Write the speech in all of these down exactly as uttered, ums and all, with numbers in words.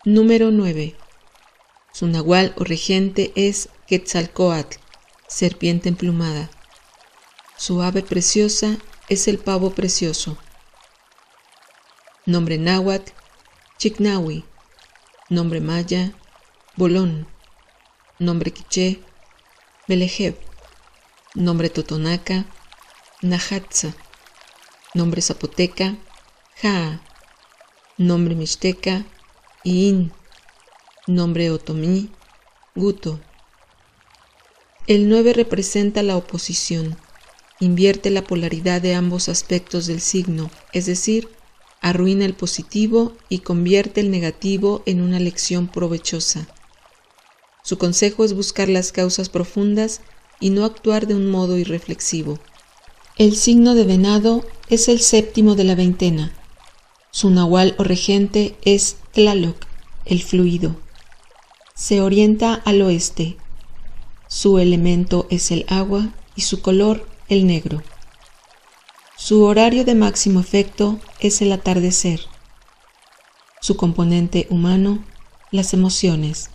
Número nueve. Su nahual o regente es Quetzalcóatl, serpiente emplumada. Su ave preciosa es el pavo precioso. Nombre náhuatl, Chicnahui. Nombre maya, Bolón. Nombre quiché, Belejeb. Nombre totonaca, Najatza. Nombre zapoteca, Jaa. Nombre mixteca, Iín. Nombre otomí, Guto. El nueve representa la oposición. Invierte la polaridad de ambos aspectos del signo, es decir, arruina el positivo y convierte el negativo en una lección provechosa. Su consejo es buscar las causas profundas y no actuar de un modo irreflexivo. El signo de Venado es el séptimo de la veintena. Su nahual o regente es Tlaloc, el fluido. Se orienta al oeste. Su elemento es el agua y su color el negro. Su horario de máximo efecto es el atardecer. Su componente humano, las emociones.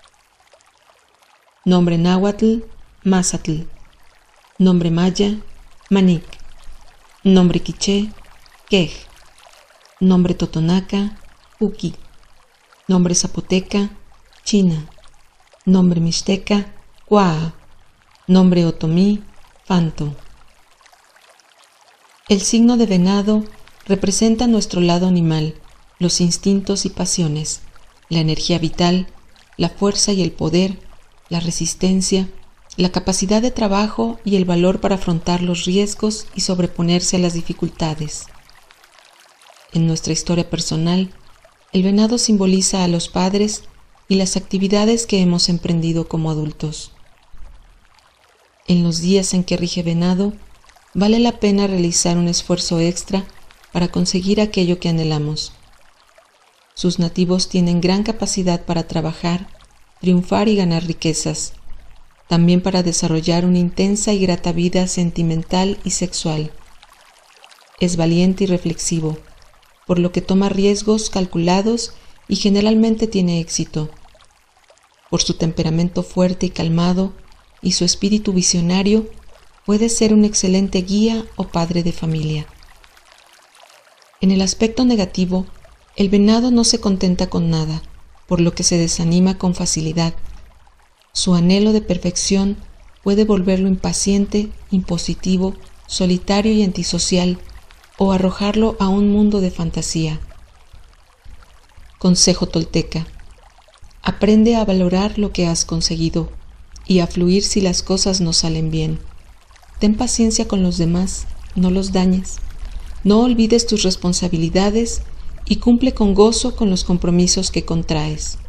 Nombre náhuatl, Mazatl. Nombre maya, Manic. Nombre quiché, Quej. Nombre totonaca, Uki. Nombre zapoteca, China. Nombre mixteca, Cuaa. Nombre otomí, Fanto. El signo de Venado representa nuestro lado animal, los instintos y pasiones, la energía vital, la fuerza y el poder, la resistencia, la capacidad de trabajo y el valor para afrontar los riesgos y sobreponerse a las dificultades. En nuestra historia personal, el venado simboliza a los padres y las actividades que hemos emprendido como adultos. En los días en que rige Venado, vale la pena realizar un esfuerzo extra para conseguir aquello que anhelamos. Sus nativos tienen gran capacidad para trabajar, triunfar y ganar riquezas, también para desarrollar una intensa y grata vida sentimental y sexual. Es valiente y reflexivo, por lo que toma riesgos calculados y generalmente tiene éxito. Por su temperamento fuerte y calmado y su espíritu visionario, puede ser un excelente guía o padre de familia. En el aspecto negativo, el venado no se contenta con nada, por lo que se desanima con facilidad. Su anhelo de perfección puede volverlo impaciente, impositivo, solitario y antisocial, o arrojarlo a un mundo de fantasía. Consejo tolteca: aprende a valorar lo que has conseguido y a fluir si las cosas no salen bien. Ten paciencia con los demás, no los dañes. No olvides tus responsabilidades y cumple con gozo con los compromisos que contraes.